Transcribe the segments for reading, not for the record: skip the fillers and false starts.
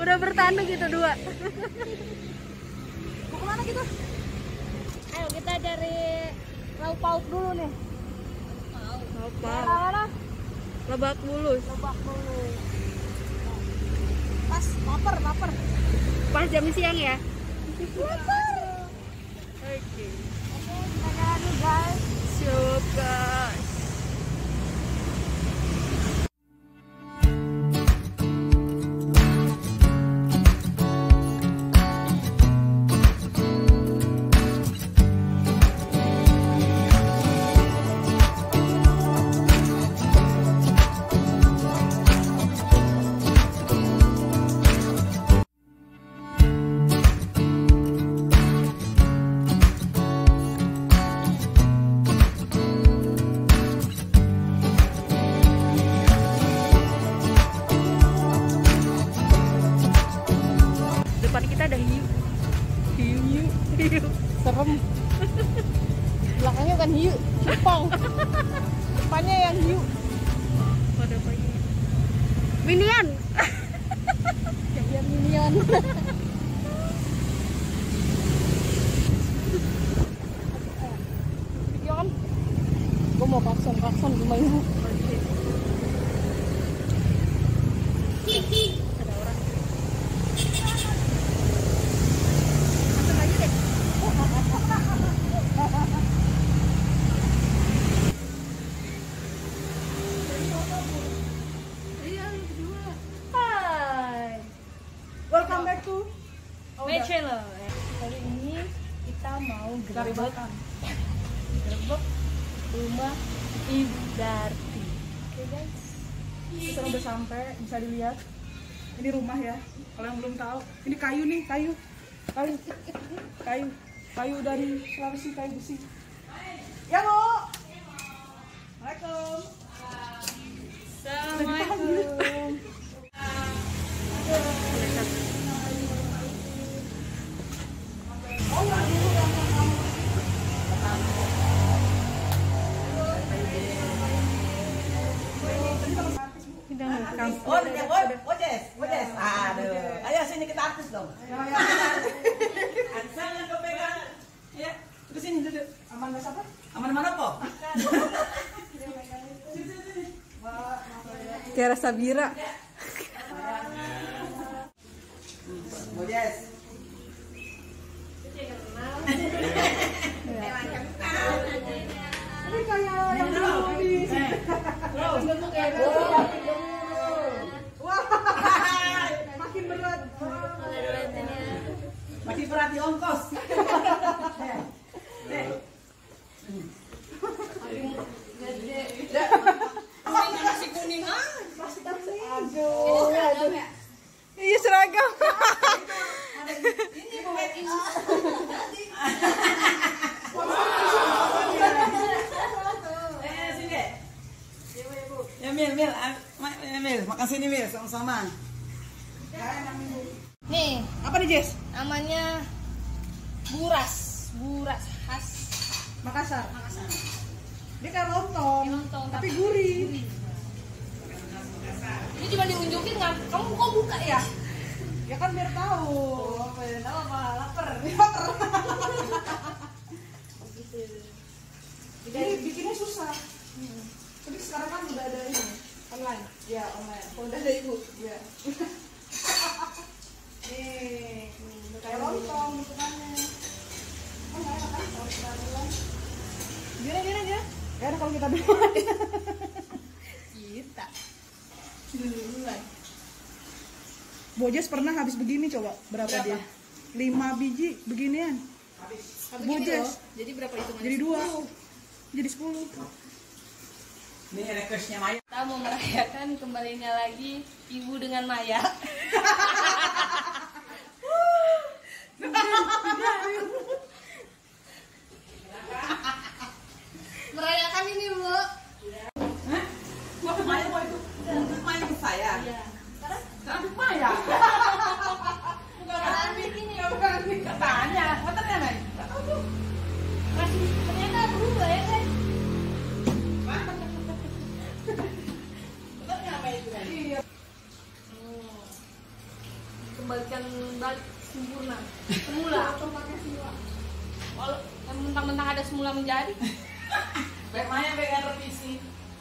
Udah bertanduk gitu dua. Mau kemana gitu? Ayo kita cari lauk pauk dulu nih. Lauk pauk. Mana? Lebak Bulus. Lebak Bulus. Pas lapar. Pas jam siang ya. Lapar. Oke. Oke, kita jalan dulu guys. Siap guys. Depan kita ada hiu. Serem. Belakangnya bukan hiu, cupang. Depannya yang hiu. Pada pagi. Minion. Jadian minion. Video kan? Gue mau klakson rumah ibu. Ada orang. Masuk aja deh. Iya, lu berdua. Hai. Welcome back to My channel. Kali ini kita mau Gerebek. gerebek rumah Ibu Darti. Oke guys. Kita udah sampai, bisa dilihat. Ini rumah ya. Kalau yang belum tahu, ini kayu nih, kayu dari Sulawesi, kayu besi. Ya Bu. Assalamualaikum. Assalamualaikum. Oh, Jess. Aduh. Ayo sini kita artis dong. Jangan kau pegang. Ya, terus sini duduk. Aman Mas apa? Aman mana kok? Kayak rasa bira. Oh, Jess. Ini kayak yang dulu di Wah, makin berat. Masih perhati ongkos. Nasi kuning Iya seragam. Ini bukan ini. Sini. Ya Mil, makan sini Mil, sama-sama. Nih, Apa nih Jess? namanya buras khas Makassar. Makassar. Dia kayak lontong, Lontong, tapi gurih. Ini cuma diunjukin nggak? Kamu kok buka ya? Ya kan biar tahu. Tahu apa? Lapar. Gitu. Jadi bikinnya susah. Tapi sekarang kan udah ada ini online. Ya online. Kalau udah ada ibu, ya. Nih, kayak lontong bentukannya. Oh nggak enak kan? Kalau kita duluan. Gimana? Ya enak kalau kita duluan. Kita duluan. Bojes pernah habis begini coba berapa dia? 5 biji beginian. Bojes. Jadi berapa hitungannya? Jadi 2. Jadi 10. Ini requestnya Maya. Kita mau merayakan kembalinya lagi Ibu dengan Maya. Merayakan ini Bu. Hah? Mau ke Maya mau itu? Maya ke saya. Iya. Sekarang ke Maya. Bukan ini. Katanya, katanya Maya. Masih ternyata berubah ya kan? kembalikan balik sempurna semula. Kalau yang mentang-mentang ada semula menjadi. Baik Maya pegang revisi.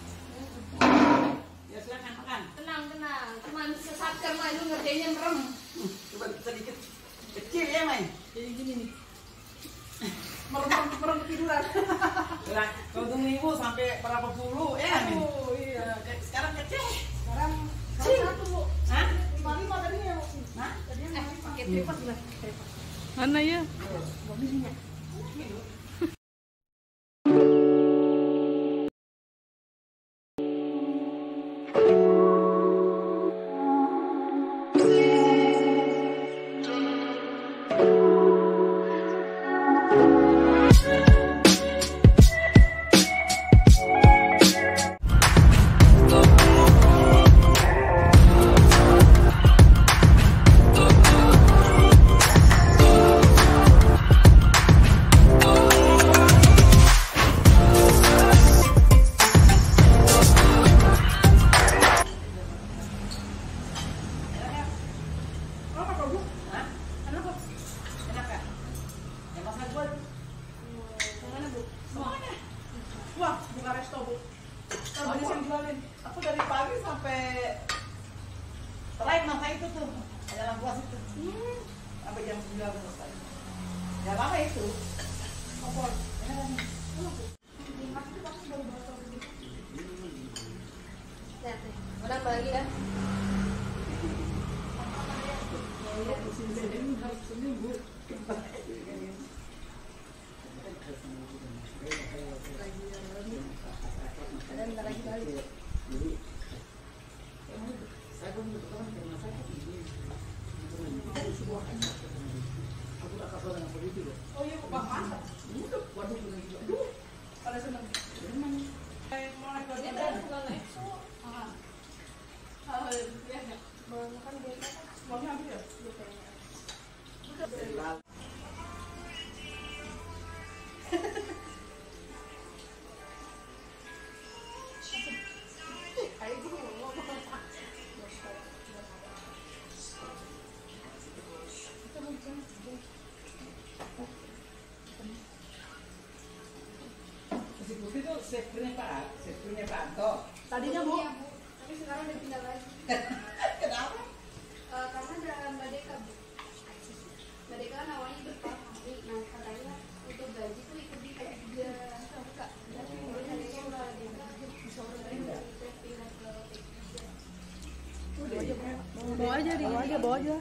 Ya silakan makan. Tenang. Cuman sesatkan maju ngerjainnya merem. Coba sedikit kecil ya Mai. Jadi gini nih. Merem ketiduran. Lah, kau tunggu ibu sampai berapa puluh ya Min? Oh iya. Sekarang kecil. Sekarang satu Bu. Hah? 55 tadinya ya Bu. Hah? Tadinya 55. Pakai tripas lah. Mana ya? Wah, buka resto Bu. Ntar banyak yang jualin. Aku dari pagi sampai selain masa itu tuh ada lampu itu sampai jam 9 selesai. Ya lama itu. Opor. Lihat nih. Mana lagi kan? Bentar lagi balik. Oh iya, Bang masak. Waduh. Pada seneng. Mau naik Dia badan. bukan exo. Kan biasa semuanya habis ya? Si Putih tuh chefnya Pak Anto. Tadinya Bu. Tapi sekarang udah pindah lagi. Kenapa? Karena ada Mbak Deka, Bu. Mbak Deka kan awalnya depan nanti, nah katanya untuk gaji tuh ikut di dia buka. Dan kemudian harinya udah Deka bisa orang lain pindah ke Bawa aja di sini. Bawa aja.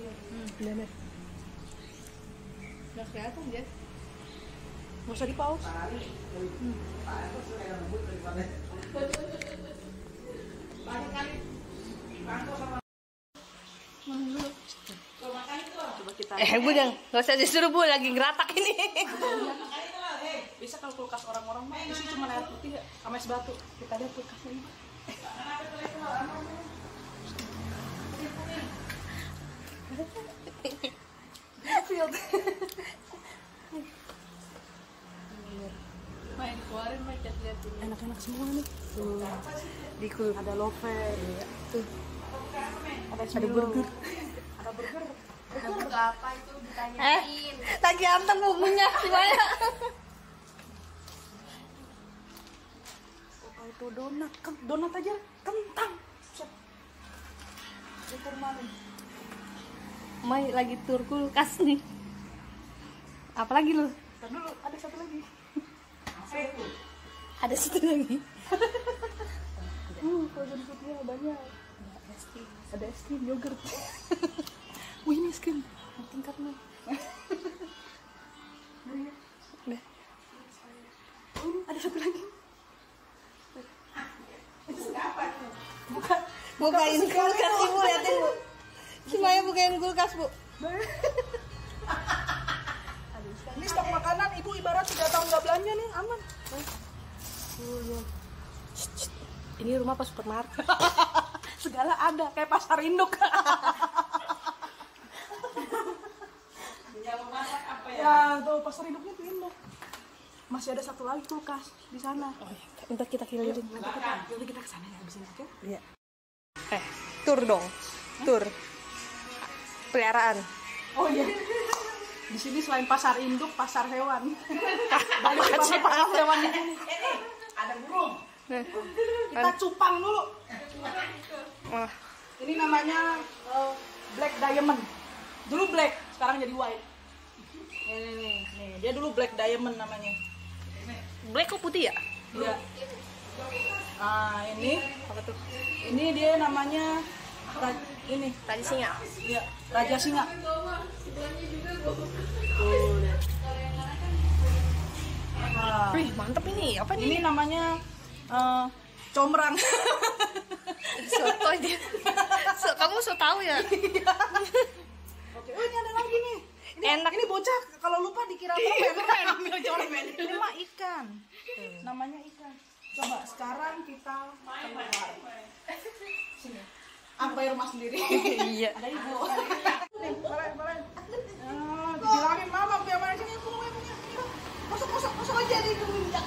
Nggak kelihatan dia. Nggak usah dipaus. Pak Anto suka yang lembut daripada banyak kali Pak Anto sama Tuh, makan itu loh. Coba kita. Bu jangan, nggak usah disuruh Bu, lagi ngeratak ini. Makan itu loh, hei. Bisa kalau kulkas orang-orang mah isi cuma air putih ya, sama es batu. Kita ada kulkasnya ini. Kenapa itu itu loh? Main keluarin, main lihat ini. Enak-enak semua nih. Tuh. Di kul. Ada lover. Tuh. Ada burger. Ada burger. buka apa itu ditanyain. Lagi antem bumbunya semuanya. Apa itu donat? Donat aja kentang. Set. Itu mana? Mai lagi tur kulkas nih. Apalagi lu? Ntar dulu, ada satu lagi. Apa itu? Ada satu lagi. Frozen foodnya banyak. Ada es krim, yogurt. Wih, ini es krim. Tingkatnya. Udah. Ada satu lagi. Bukain kulkas Ibu, liatin Bu. Semuanya bukain kulkas Bu. Ini stok makanan, ibu ibarat 3 tahun nggak belanja nih, aman. Ini rumah apa supermarket? Segala ada, kayak pasar induk. Yang masak apa ya? Ya, tuh pasar induknya pindah. Masih ada satu lagi kulkas di sana. Oh iya, ntar kita keliling. Nanti kita kesana ya, abis ini, oke? Iya. Tur dong. Tur. peliharaan. Oh iya. Di sini selain pasar induk, pasar hewan. Banyak sih Pasar hewan di sini. Ada burung. Kita cupang dulu. Wah, Ini namanya black diamond. Dulu black, sekarang jadi white. Nih, dia dulu black diamond namanya. black kok putih ya? Iya. Nah, ini apa tuh? Ini dia namanya ini Tadi singa. ya raja singa. Nah, Wih, mantep ini. Apa ini nih? namanya comrang. Soto dia. Kamu so tahu ya? Oke, oh ini ada lagi nih. Enak. Ini bocah kalau lupa dikira permen. Ini mah ikan. Namanya ikan. Coba sekarang kita keluar. Sini. Aku bayar rumah sendiri. Iya. Ada ibu. Nih, balen. Dibilangin mama biar mana sini aku punya. Masuk aja di minyak.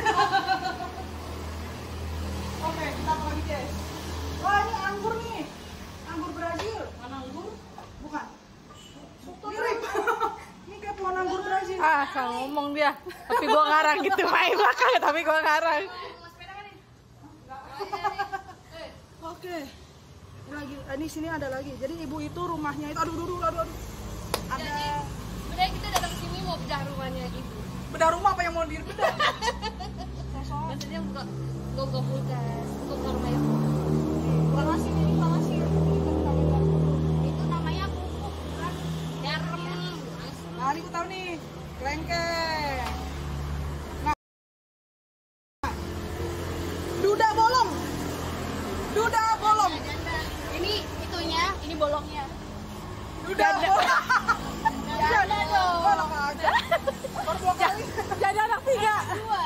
Oke, kita apa lagi, guys? Wah, ini anggur nih. Anggur Brazil. Mana anggur? Bukan. Mirip. Ini kayak pohon anggur Brazil. Ah, kalau ngomong dia. Tapi gua ngarang gitu main belakang, tapi gua ngarang. Oke. Ini lagi, ini sini ada lagi. Jadi ibu itu rumahnya itu aduh. Ada Udah kita datang ke sini mau bedah rumahnya gitu. bedah rumah apa yang mau dibedah? Maksudnya buka kulkas, buka rumahnya. Palasin ini palasin. Itu namanya pupuk, bukan garam. Nah, ini aku tahu nih. Kelengkeng. Nah. Duda bolong. Ini itunya, ini bolongnya. Duda bolong. Janda dong. Bolong aja. Baru 2 kali. Jadi anak 3.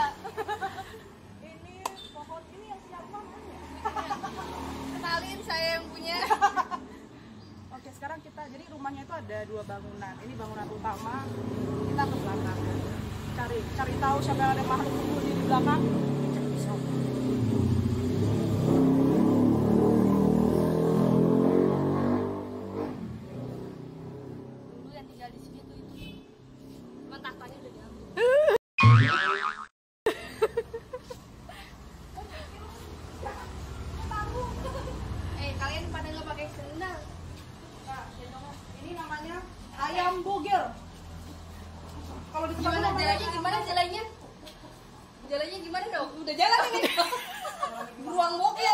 Ini pohon ini yang siapa namanya? Kenalin saya yang punya. Oke, sekarang kita jadi rumahnya itu ada 2 bangunan. Ini bangunan utama. Kita ke belakang. Cari tahu siapa yang ada makhluk berbudi di belakang. Dulu yang tinggal di sini tuh itu. Cuman tahtanya udah diambil. Kalian pada nggak pakai sendal? Nah, ini namanya ayam bugil. Kalau di tempat Gimana jalannya? Jalannya gimana dong? Udah jalan ini. Ruang mobil.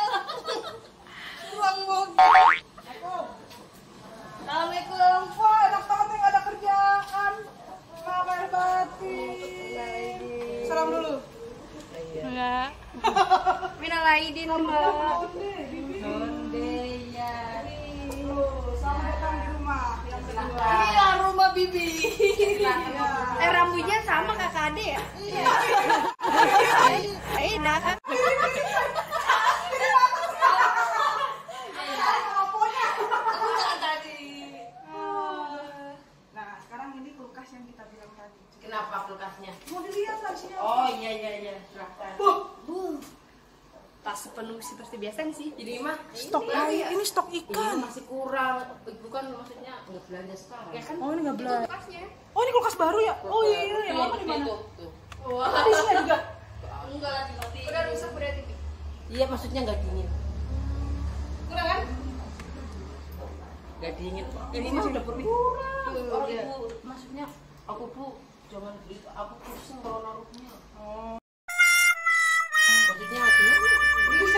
Assalamualaikum. Wah, enak banget nih, nggak ada kerjaan. Kabar batin. Salam dulu. Enggak. Minal aidin, Mbak. Sonde ya. Selamat datang di rumah yang kedua. Iya, rumah Bibi. Iya. Rambutnya sama kakak Ade ya? Iya. Enak kan? Nah, sekarang ini kulkas yang kita bilang tadi. Kenapa kulkasnya? Mau dilihat lah sini. Oh iya, silahkan. Bu, Tas penuh seperti biasa sih. Jadi mah stok air. Ini stok ini ikan. masih kurang, bukan maksudnya nggak belanja sekarang. Ya kan? Oh, ini nggak belanja. Kulkasnya. Oh, ini kulkas baru ya? Oh iya, yang lama di mana? Tuh. Wah. Di sini juga. Enggak lagi mati. Udah rusak berarti. Iya, maksudnya nggak dingin. Kurang kan? Nggak dingin. Ini mah udah berkurang. Orang ibu, maksudnya aku tuh jangan gitu. Aku pusing kalau naruhnya. Oh. Maksudnya bisa.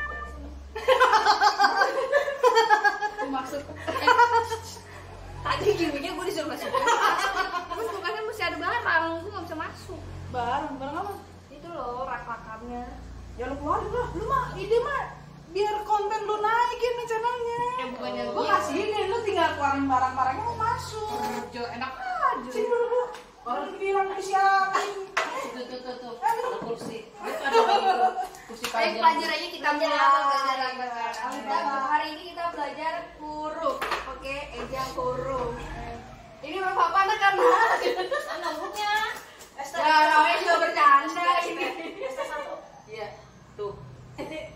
Maksud tadi gimmicknya gue disuruh masuk. Terus bukannya mesti ada barang, gue nggak bisa masuk. Barang apa? Itu loh rak-rakannya. Ya lu keluarin lah. Lu mah ide mah biar konten lu naikin nih channelnya. Bukannya Gua kasihinin, lu tinggal keluarin barang-barangnya mau masuk. enak aja. Sini dulu. Orang bilang disiapin. Tuh. Ada kursi. Itu ada lagi kursi panjang. Pelajarannya kita belajar Alibaba. hari ini kita belajar huruf. Oke, ejaan huruf. Ini bapak apa anak karena anak hurufnya. Ya, namanya juga bercanda ini. Iya, tuh.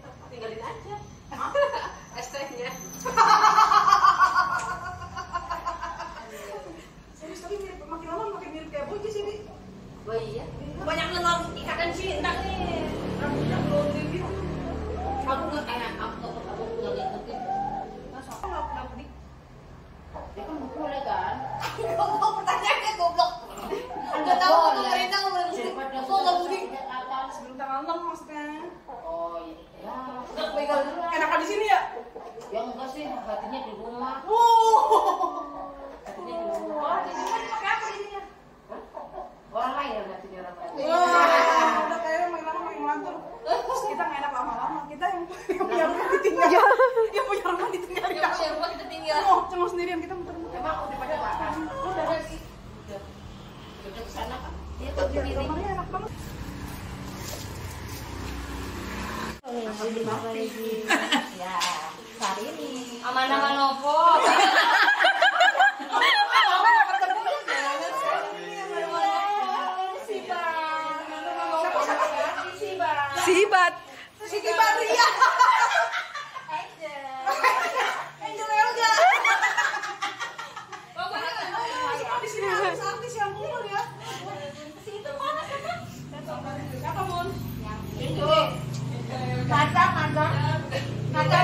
Tinggalin aja. ST-nya. Batinnya di rumah. Batinnya di rumah. Oh, di sini pakai apa di sini? Orang lain yang batinnya orang lain. Wah, udah kayaknya main lama main ngelantur. Terus kita nggak enak lama-lama. Kita yang punya rumah ditinggal. Yang punya rumah ditinggal. Yang punya rumah kita tinggal. Cuma sendirian kita muter-muter. Emang udah pada makan? Udah sih. Udah kesana kan? Dia tuh di kiri. Kamarnya enak banget. Ya, hari ini. Aman-aman Novo. Sibat. Siti Badria. Angel Elga. Di sini artis yang kumpul ya. Siapa, Mun? Itu. Najar. Najar.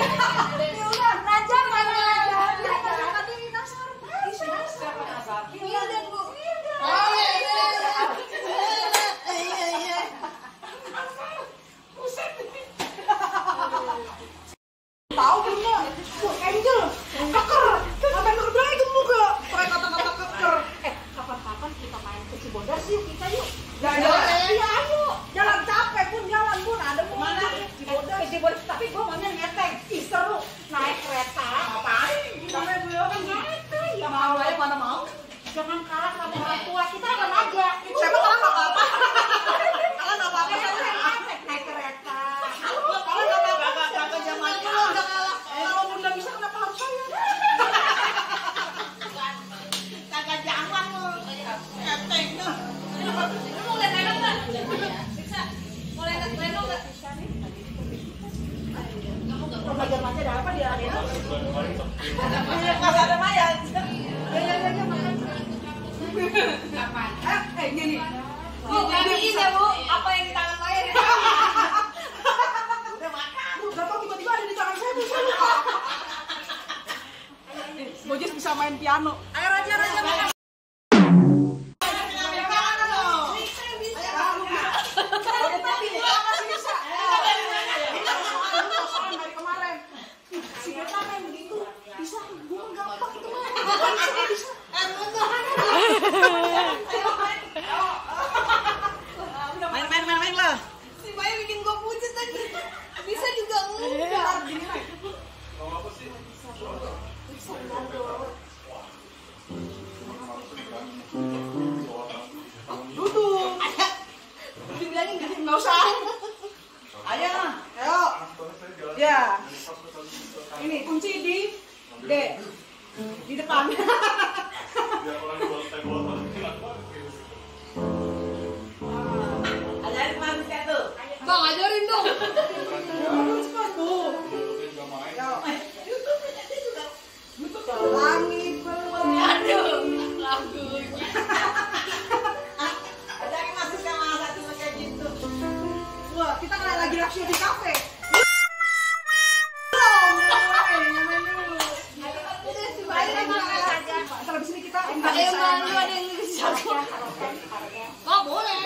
Tahu belum nggak? Angel, keker. Ngapain ngerbelai gemuk gak? Pakai kata-kata keker. Kapan-kapan kita main ke Cibodas yuk, kita yuk. Jalan. Iya, ayo. Jalan capek pun, jalan pun. Ada mau mana? Cibodas. Tapi gue maunya ngeteng. Ih, seru. Naik kereta. Ngapain? Kita main kan ngeteng. Ya mau aja, mana mau? Jangan kalah sama orang tua. Kita akan aja. Siapa kalah nggak apa-apa. Kalah nggak apa-apa. Naik kereta. Kalah nggak apa-apa. Kakak zaman dulu udah kalah. Kalau bunda bisa kenapa harus saya? Kakak jangan lo. Ngeteng. Lu mau lihat Lenong nggak? Bisa. Mau lihat Lenong nggak? Belajar macam ada apa dia? Nggak ada mayat. Ya, makan. Kapan? Gini. Bu, gantiin ya Bu, apa yang di tangan saya? Udah makan. Gak tau tiba-tiba ada di tangan saya. Bojes bisa main piano. Ayo Raja makan. Main lah. Si Maya bikin gue pucet tadi. Bisa juga enggak. Duduk. Dibilangin Nggak usah. Ayo. Ya. Ini kunci di D. Di depan. Ajarin manusia tuh. Bang, ajarin dong. Langit berwarna. Aduh, lagunya. Ajarin masuk sama satu kayak gitu. Wah, kita lagi rasio di kafe. Kalau di sini kita Emang lu ada yang bisa. Oh, boleh.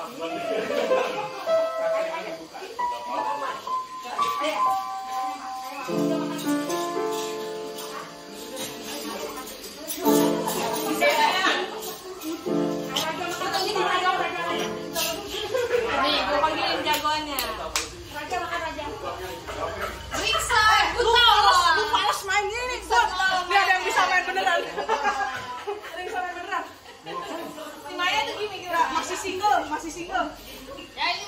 Nih, gue panggilin jagoannya. Raja makan Raja. Riksa, Lu males main ini. Dia ada yang bisa main beneran. Ada yang bisa main beneran. Si Maya tuh gini gitu. Masih single. Ya ini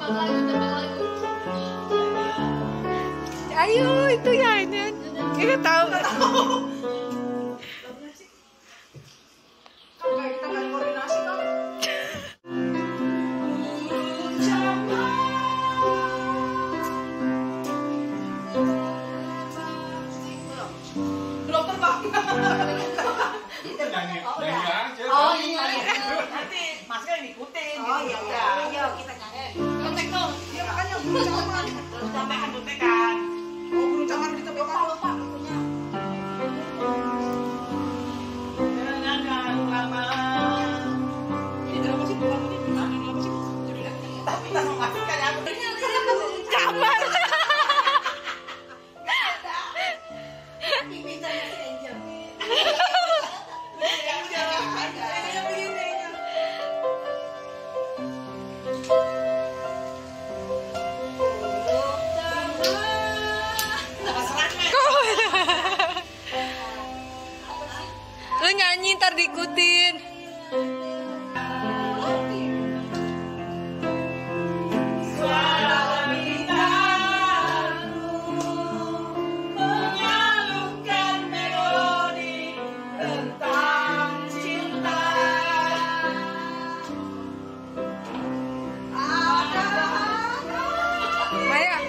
Ayo itu ya ini. Kita tahu. Kayak kita nggak koordinasi kan? Belum terbang. Oh iya. Nanti masnya yang ikutin. Oh gitu. iya. Ayo kita nyanyi. Kontek dong. Iya makanya burung caman. Contekan. Oh burung caman di tempat Lupa punya. Ini drama sih bukan ini gimana drama sih? Tapi kita mau ngasih kayak aku. Caman. Pintarnya si Angel. Lu nyanyi ntar diikutin. Maya,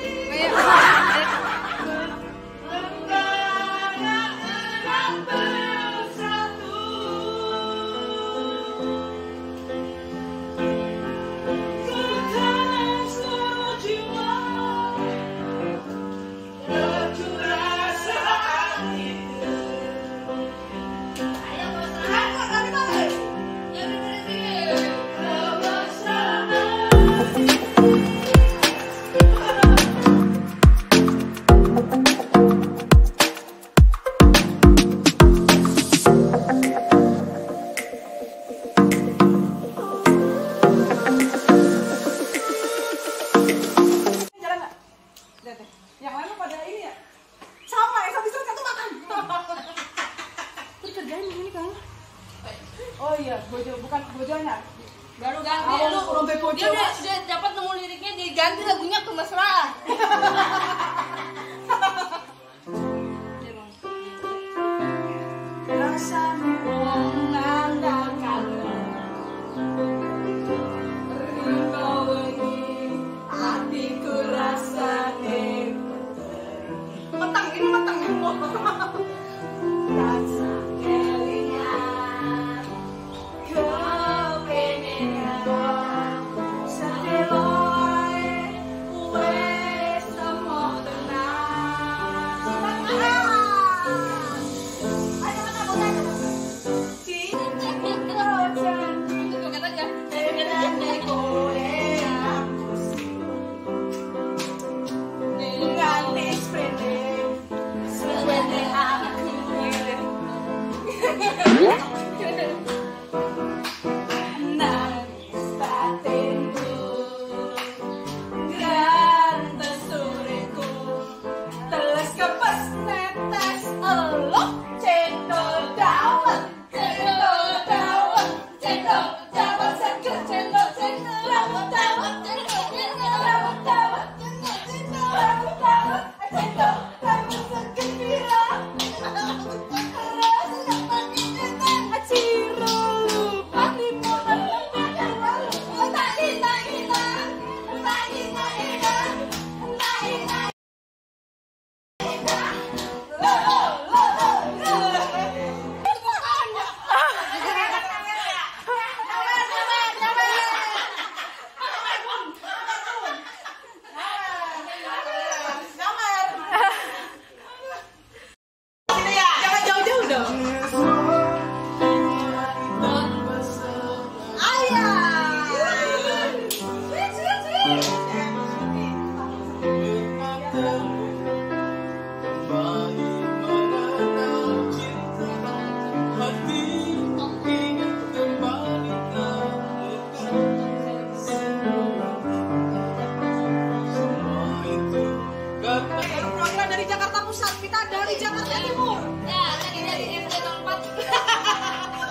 yang lain pada ini ya? Sama ya, habis itu satu makan. Terus kerjain ini kan? Oh iya, bojo bukan bojonya. Baru ganti Oh, lu. rombeng bojo. Dia udah dapat nemu liriknya, dia ganti lagunya ke mesra. Rasamu mengandalkan Rindu ini hatiku rasa metang ini metang rasa kelingan kepengen setelah wes semua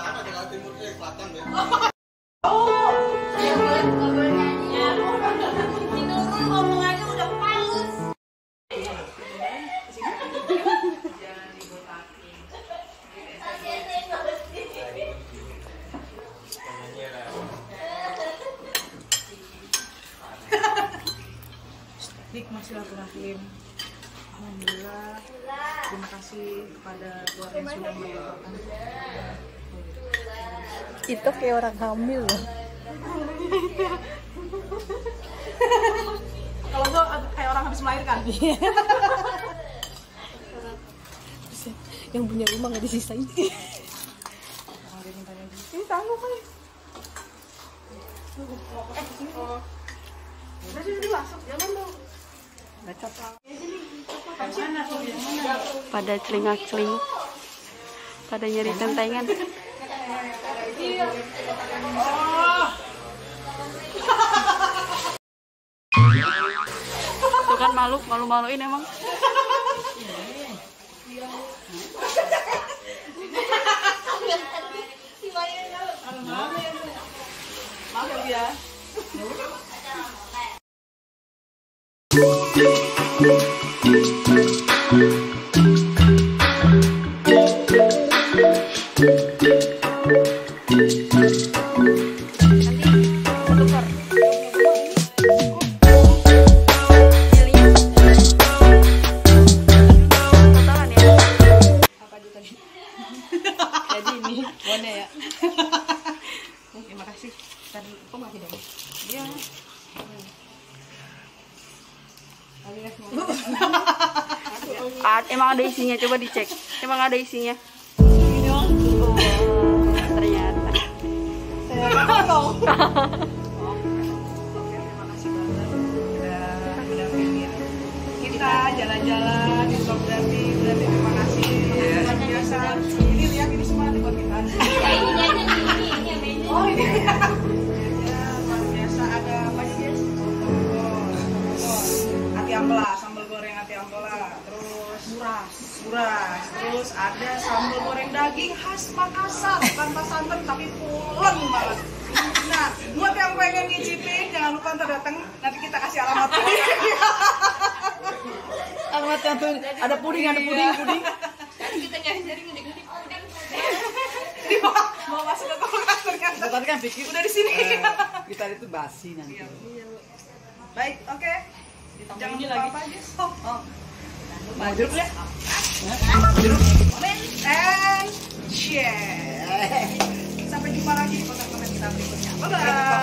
Nggak boleh nyanyi. silaturahim. Alhamdulillah. Terima kasih kepada keluarga yang sudah mendoakan. Itu kayak orang hamil loh. Kalau gua kayak orang habis melahirkan. Yang punya rumah nggak disisain. Ini tanggung kan? Udah sini dimasuk, jangan dong. Pada celingak-celinguk, pada nyari tentengan. Tuh kan malu-maluin emang. Maaf ya. Jadi ini bonnya ya. Terima kasih. Tadi kok masih dong? Iya. Emang ada isinya, coba dicek. Emang ada isinya. Ini dong. Ternyata. Saya potong. Oke, terima kasih banget udah pikir. Kita jalan-jalan di Blok berarti terima kasih. Luar biasa. Ini lihat ini semua nanti buat kita. Oh ini ya. Luar biasa ada apa sih guys? Ati ampela, sambal goreng ati ampela, terus buras, terus ada sambal goreng daging khas Makassar, tanpa santan tapi pulen banget. Nah, buat yang pengen ngicipin jangan lupa ntar datang, nanti kita kasih alamatnya. Alamatnya tuh ada puding. Kita nyari-nyari ngedek-ngedek. Di mau masuk ke kulkas ternyata. Tadi kan pikir Udah di sini. kita itu basi nanti. Baik, oke. Jangan lupa apa aja. Mau jeruk ya? Comment and share. Sampai jumpa lagi di konten-konten kita berikutnya. Bye bye.